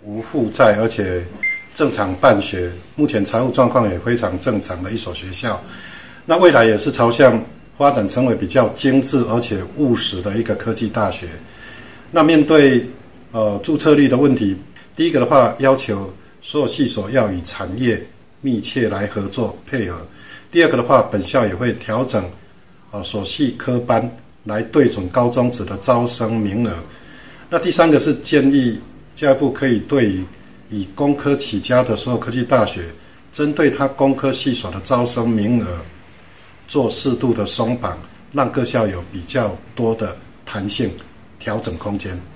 无负债，而且正常办学，目前财务状况也非常正常的一所学校。那未来也是朝向发展成为比较精致而且务实的一个科技大学。那面对注册率的问题，第一个的话，要求所有系所要与产业密切来合作配合。第二个的话，本校也会调整所系科班来对准高中职的招生名额。那第三个是建议教育部可以对于以工科起家的所有科技大学，针对它工科系所的招生名额做适度的松绑，让各校有比较多的弹性调整空间。